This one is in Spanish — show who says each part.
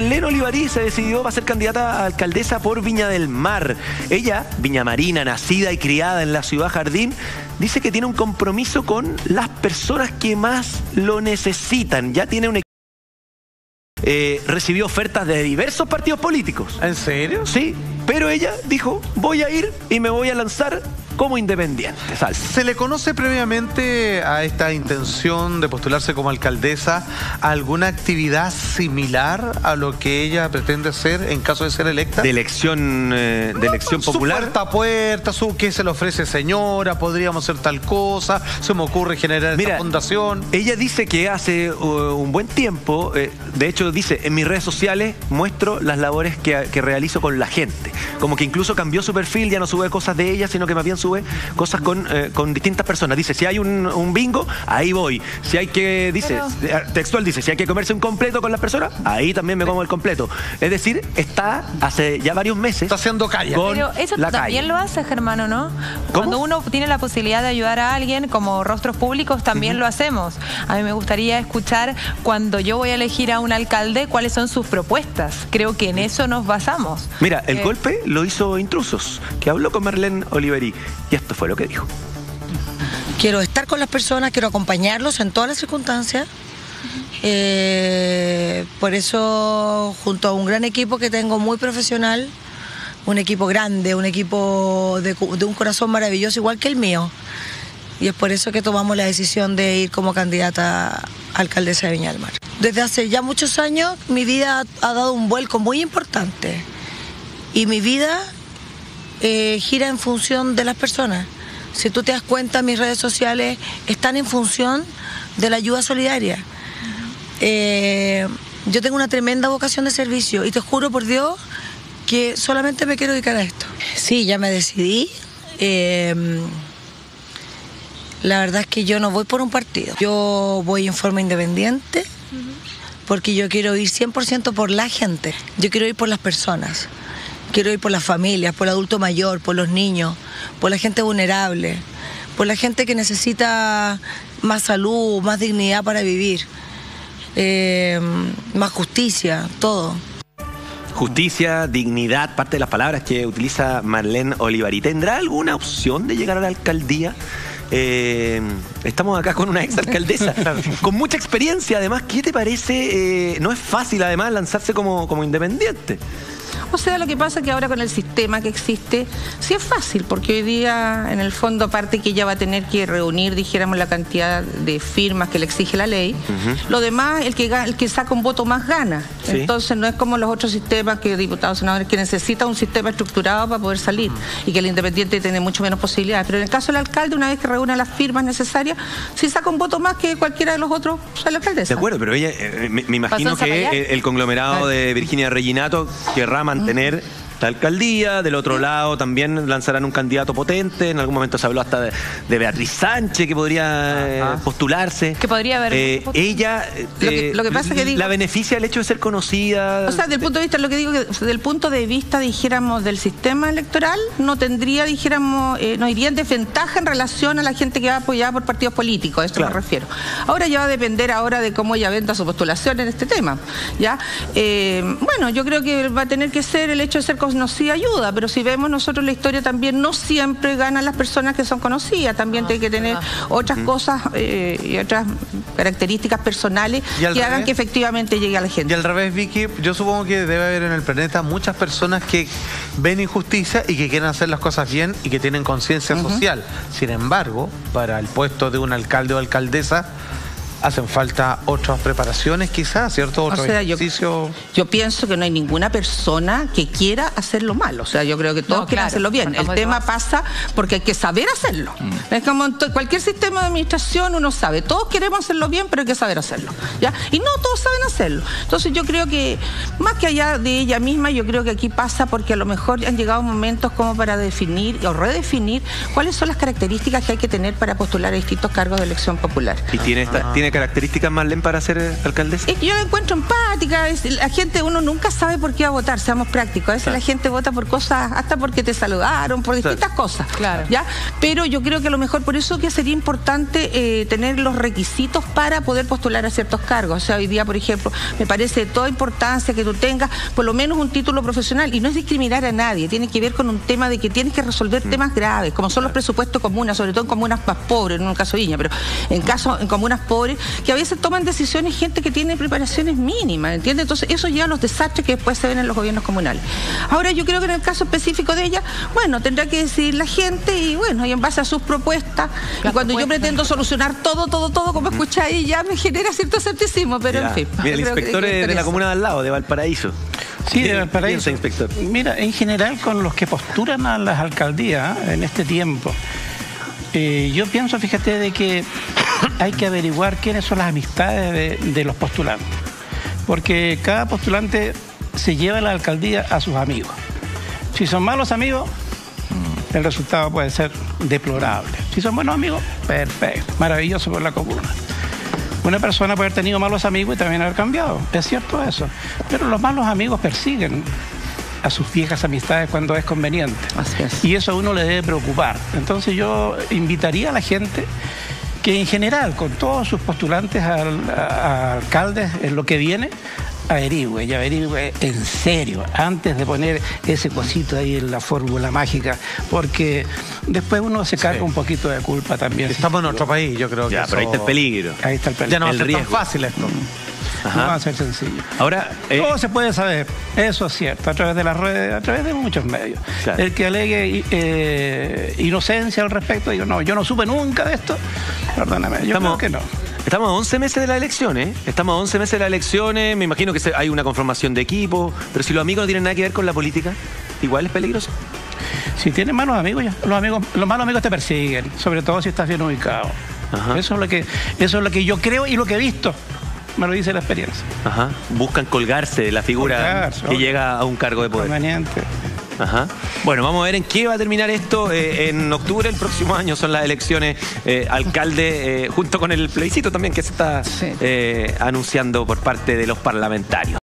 Speaker 1: Marlene Olivarí se decidió a ser candidata a alcaldesa por Viña del Mar. Ella, viñamarina, nacida y criada en la ciudad Jardín, dice que tiene un compromiso con las personas que más lo necesitan. Ya tiene un recibió ofertas de diversos partidos políticos.
Speaker 2: ¿En serio?
Speaker 1: Sí, pero ella dijo, voy a ir y me voy a lanzar como independiente.
Speaker 2: ¿Se le conoce previamente a esta intención de postularse como alcaldesa alguna actividad similar a lo que ella pretende hacer en caso de ser electa?
Speaker 1: De elección popular.
Speaker 2: Su puerta a puerta, ¿qué se le ofrece, señora? ¿Podríamos hacer tal cosa? ¿Se me ocurre generar esta fundación?
Speaker 1: Ella dice que hace un buen tiempo, de hecho dice, en mis redes sociales muestro las labores que realizo con la gente. Como que incluso cambió su perfil, ya no sube cosas de ella, sino que más bien sube cosas con distintas personas. Dice, si hay un bingo, ahí voy. Si hay que, dice, textual dice, si hay que comerse un completo con las personas, ahí también me como el completo. Es decir, está hace ya varios meses.
Speaker 2: Está haciendo calle.
Speaker 3: Pero eso también lo hace, Germán, ¿o no? Cuando uno tiene la posibilidad de ayudar a alguien, como rostros públicos, también lo hacemos. A mí me gustaría escuchar, cuando yo voy a elegir a un alcalde, cuáles son sus propuestas. Creo que en eso nos basamos.
Speaker 1: Mira, el golpe lo hizo Intrusos, que habló con Marlene Olivarí. Y esto fue lo que dijo.
Speaker 4: Quiero estar con las personas, quiero acompañarlos en todas las circunstancias. Por eso, junto a un gran equipo que tengo muy profesional, un equipo grande, un equipo de un corazón maravilloso, igual que el mío. Y es por eso que tomamos la decisión de ir como candidata a alcaldesa de Viña del Mar. Desde hace ya muchos años, mi vida ha dado un vuelco muy importante. Y mi vida gira en función de las personas. Si tú te das cuenta, mis redes sociales están en función de la ayuda solidaria. Yo tengo una tremenda vocación de servicio y te juro por Dios que solamente me quiero dedicar a esto. Sí, ya me decidí. La verdad es que yo no voy por un partido. Yo voy en forma independiente porque yo quiero ir 100% por la gente. Yo quiero ir por las personas. Quiero ir por las familias, por el adulto mayor, por los niños, por la gente vulnerable, por la gente que necesita más salud, más dignidad para vivir, más justicia, todo.
Speaker 1: Justicia, dignidad, parte de las palabras que utiliza Marlene Olivarí. ¿Tendrá alguna opción de llegar a la alcaldía? Estamos acá con una exalcaldesa con mucha experiencia. Además, ¿qué te parece? No es fácil además lanzarse como independiente.
Speaker 5: O sea, lo que pasa es que ahora con el sistema que existe, sí es fácil, porque hoy día, en el fondo, aparte que ella va a tener que reunir, dijéramos, la cantidad de firmas que le exige la ley, lo demás, el que saca un voto más gana. ¿Sí? Entonces no es como los otros sistemas que diputados, senadores, que necesita un sistema estructurado para poder salir, y que el independiente tiene mucho menos posibilidades. Pero en el caso del alcalde, una vez que reúna las firmas necesarias, si saca un voto más que cualquiera de los otros, sale alcaldesa.
Speaker 1: De acuerdo, pero ella, me imagino que el conglomerado de Virginia Reginato querrá mantener la alcaldía. Del otro lado también lanzarán un candidato potente. En algún momento se habló hasta de Beatriz Sánchez, que podría postularse.
Speaker 3: Que podría haber.
Speaker 1: Ella
Speaker 5: lo que pasa que digo,
Speaker 1: la beneficia el hecho de ser conocida.
Speaker 5: O sea, del punto de vista, lo que digo, que del punto de vista, dijéramos, del sistema electoral, no tendría, dijéramos, no iría en desventaja en relación a la gente que va apoyada por partidos políticos. A esto me refiero. Ahora ya va a depender ahora de cómo ella venda su postulación en este tema. ¿Ya? Bueno, yo creo que va a tener que ser el hecho de ser conocida ayuda, pero si vemos nosotros la historia también, no siempre ganan las personas que son conocidas, también tiene que tener otras cosas y otras características personales que hagan que efectivamente llegue a la gente.
Speaker 2: Y al revés, Vicky, yo supongo que debe haber en el planeta muchas personas que ven injusticia y que quieren hacer las cosas bien y que tienen conciencia social. Sin embargo, para el puesto de un alcalde o alcaldesa, hacen falta otras preparaciones quizás, ¿cierto? Otro ejercicio.
Speaker 5: Yo pienso que no hay ninguna persona que quiera hacerlo mal. O sea, yo creo que todos quieren hacerlo bien. El tema pasa porque hay que saber hacerlo. Es como en cualquier sistema de administración, uno sabe. Todos queremos hacerlo bien, pero hay que saber hacerlo, ¿ya? Y no todos saben hacerlo. Entonces yo creo que, más que allá de ella misma, yo creo que aquí pasa porque a lo mejor han llegado momentos como para definir o redefinir cuáles son las características que hay que tener para postular a distintos cargos de elección popular.
Speaker 1: Y tiene ¿Tiene características, Marlene, para ser alcaldesa?
Speaker 5: Yo la encuentro empática. La gente, uno nunca sabe por qué va a votar, seamos prácticos. A veces la gente vota por cosas, hasta porque te saludaron, por distintas cosas.
Speaker 3: Claro.
Speaker 5: ¿Ya? Pero yo creo que a lo mejor por eso que sería importante tener los requisitos para poder postular a ciertos cargos. O sea, hoy día, por ejemplo, me parece de toda importancia que tú tengas por lo menos un título profesional, y no es discriminar a nadie, tiene que ver con un tema de que tienes que resolver temas graves, como son los presupuestos comunas, sobre todo en comunas más pobres, no en el caso de Viña, pero en comunas pobres, que a veces toman decisiones gente que tiene preparaciones mínimas, ¿entiendes? Entonces eso lleva a los desastres que después se ven en los gobiernos comunales. Ahora yo creo que en el caso específico de ella, bueno, tendrá que decidir la gente y bueno, y en base a sus propuestas, y cuando yo pretendo solucionar todo, como escucháis, ya me genera cierto escepticismo, pero en fin.
Speaker 1: Mira, el inspector de la comuna de al lado, de Valparaíso.
Speaker 6: Sí, de Valparaíso.
Speaker 1: Inspector?
Speaker 6: Mira, en general con los que postulan a las alcaldías en este tiempo, yo pienso, fíjate, de que hay que averiguar quiénes son las amistades de los postulantes. Porque cada postulante se lleva a la alcaldía a sus amigos. Si son malos amigos, el resultado puede ser deplorable. Si son buenos amigos, perfecto, maravilloso por la comuna. Una persona puede haber tenido malos amigos y también haber cambiado, es cierto eso. Pero los malos amigos persiguen a sus viejas amistades cuando es conveniente.
Speaker 5: Así es.
Speaker 6: Y eso a uno le debe preocupar. Entonces yo invitaría a la gente que en general, con todos sus postulantes a alcaldes en lo que viene, averigüe en serio, antes de poner ese cosito ahí en la fórmula mágica, porque después uno se carga un poquito de culpa también.
Speaker 2: Estamos en otro país, yo creo que
Speaker 1: pero ahí está el peligro.
Speaker 6: Ahí está el peligro.
Speaker 2: Ya no va a
Speaker 1: el
Speaker 2: ser tan
Speaker 1: riesgo.
Speaker 2: fácil esto.
Speaker 6: No va a ser sencillo.
Speaker 1: Ahora,
Speaker 6: Todo se puede saber, eso es cierto, a través de las redes, a través de muchos medios.
Speaker 1: Claro.
Speaker 6: El que alegue inocencia al respecto, digo, no, yo no supe nunca de esto, perdóname, yo creo que no.
Speaker 1: Estamos a 11 meses de las elecciones, Estamos a 11 meses de las elecciones, me imagino que hay una conformación de equipo, pero si los amigos no tienen nada que ver con la política, igual es peligroso.
Speaker 6: Si tienes malos amigos, los malos amigos te persiguen, sobre todo si estás bien ubicado.
Speaker 1: Ajá.
Speaker 6: Eso es lo que yo creo y lo que he visto. Me lo dice la experiencia.
Speaker 1: Ajá. Buscan colgarse de la figura que llega a un cargo de poder.
Speaker 6: Conveniente.
Speaker 1: Ajá. Bueno, vamos a ver en qué va a terminar esto. En octubre del próximo año son las elecciones alcalde, junto con el plebiscito también que se está anunciando por parte de los parlamentarios.